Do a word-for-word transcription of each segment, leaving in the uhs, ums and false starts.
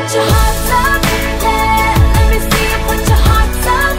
put your hearts up, yeah. Let me see you put your hearts up,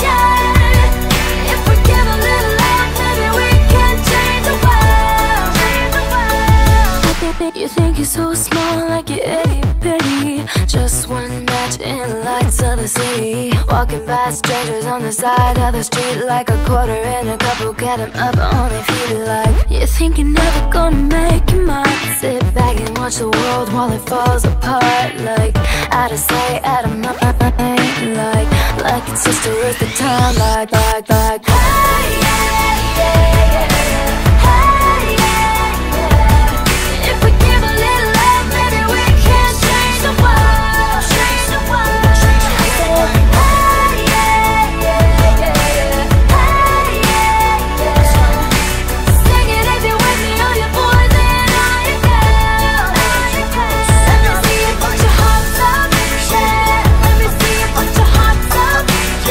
yeah. If we give a little love, maybe we can change the world, change the world. You think you're so small, like you're itty bitty, just one match in the lights of the city. Walking by strangers on the side of the street, like a quarter in a couple, get them up on their feet. Like you think you're never gonna make it, might sit back and watch the world while it falls apart. Like out of sight, out of mind. Like, like it's just a waste of time. Like, like, like, hey, yeah, yeah, yeah. Hey, yeah, yeah. If we give a little love, maybe we can change the world, change the world. Hey, yeah, yeah, yeah. Hey, yeah, yeah. Sing it if you're with me, all your boys and all your girls. Let me see you put your hearts up, yeah. Let me see you put your hearts up,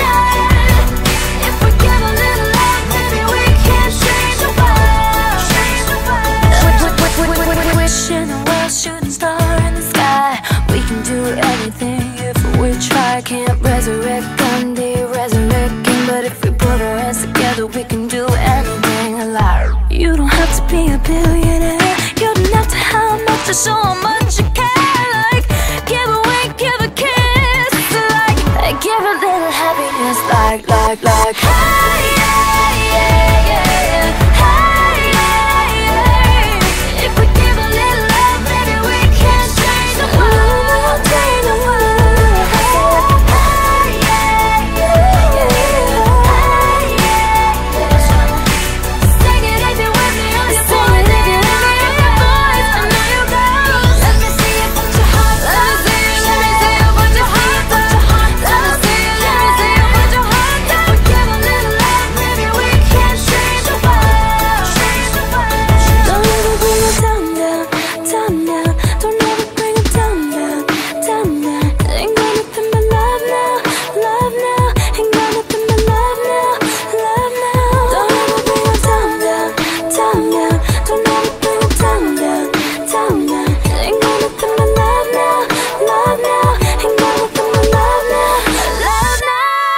yeah. If we give a little love, maybe we can change the world, change the world. Wishing the world, shooting star in the sky. We can do anything if we try. Can't resurrect Gandhi, resurrect King, but if we put our hands together, we can do anything alive. You don't have to be a billionaire, you don't have to have much to show how much you care. Like, give a wink, give a kiss, like, give a little happiness. Like, like, like, hey, yeah, yeah, yeah. Hey, yeah, yeah. If we give a little love, maybe we can change the world, change the world. Hey, yeah, yeah, yeah. Hey, yeah, yeah. Sing it if you're with me, all your boys and all your boys and all your girls. Let me see you put your hearts up. Let me see you, let me see you put your hearts up. Let me see you, let me see you put your hearts up. If we give a little love, maybe we can change the world, change the world. Don't ever bring it down, down, down, down. Don't ever bring it down, down, down, down. Ain't got nothing but love now, love now. Ain't got nothing but love now, love now. Don't ever bring it down, down, down, down. Don't ever bring it down, down, down, down. Ain't got nothing but love now, love now. Ain't got nothing but love now, love now.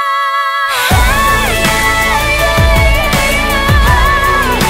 Hey, yeah, yeah, yeah.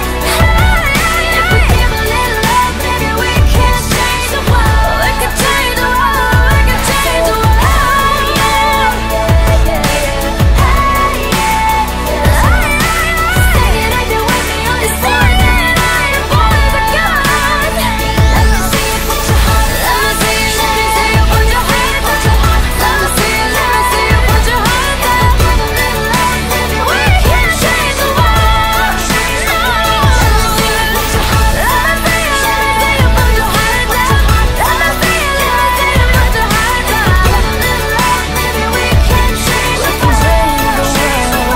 If we give a little love, maybe we can change the world. We can change the world, we can change the world. Yeah, yeah, yeah. Hey, yeah, yeah. Sing it if you're with me, all your boys and all your boys and girls. Let me see you put your hearts up. Let me see you, let me see you put your hearts up. Let me see you, let me see you put your hearts up. Give a little love, maybe we can change the world, change the world. Let me see you put your hearts up. Let me see you, let me see you put your hearts up. Let me see you, let me see you put your hearts up. Give a little love, maybe we can change the world, change the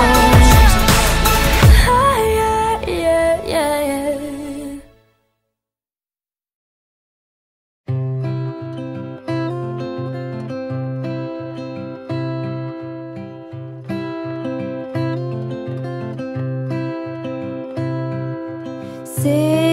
world. Ah, yeah, yeah, yeah, yeah. See